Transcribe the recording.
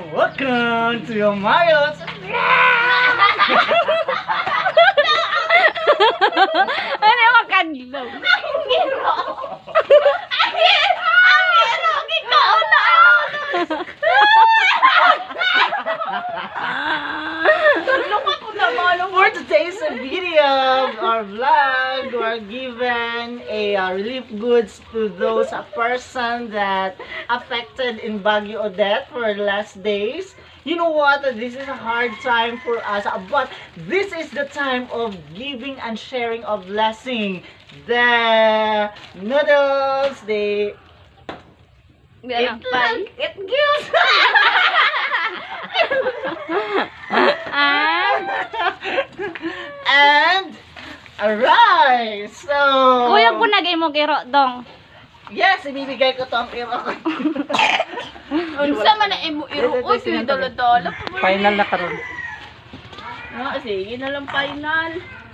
Welcome to your Mario's. Ano yung makadlaw? Ang hero! Ikaw na! For today's video or vlog, we're given a relief goods to those person that affected in Baguio Odette for the last days. You know what? This is a hard time for us, but this is the time of giving and sharing of blessing. The noodles, the It gives! and a rice. So, Kuya po nagay mo kiro dong. yes, ibibigay ko to ang iro ko. Unsa man na imo iruos yung dala-dala. Final na karon. Sige na lang final.